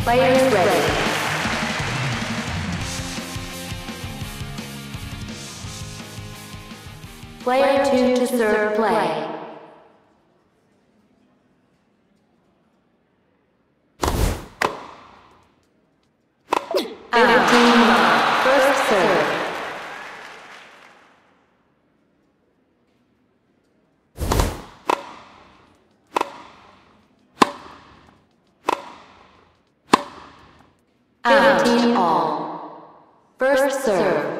Players ready. Player 2 to serve play. Out. First serve. Out. 15 all. First serve.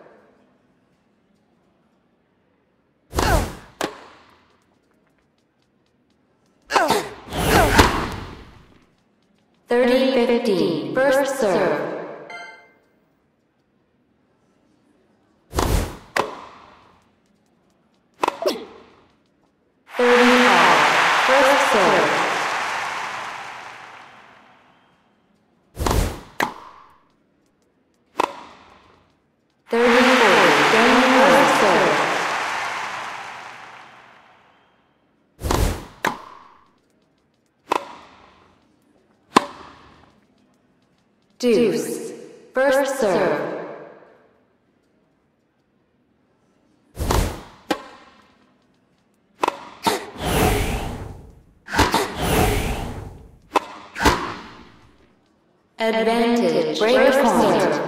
First serve. First serve. Deuce. First serve. Advantage. Break point.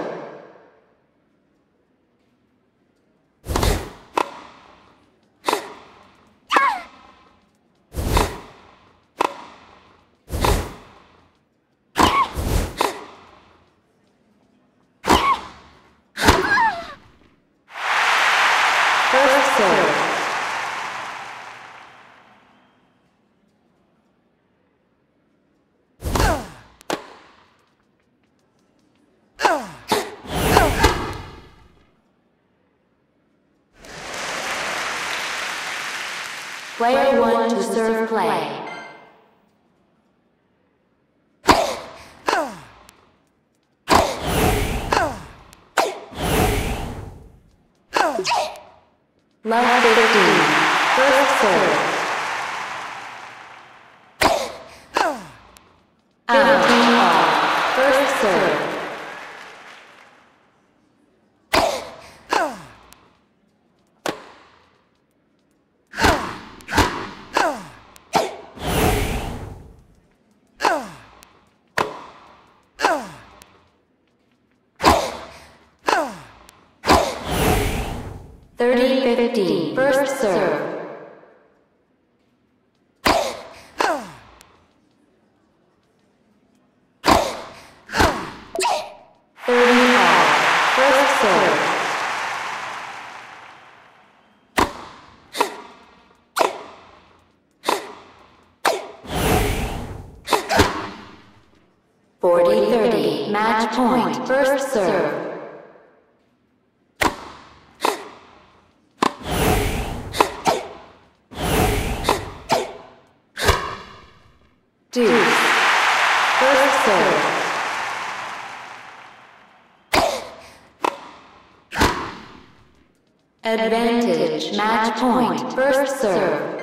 First serve. Player 1 to serve play. Love 15. First serve. Out. First serve. First serve. First serve. Match point. First serve. Deuce. First serve. Advantage. Match point. First serve.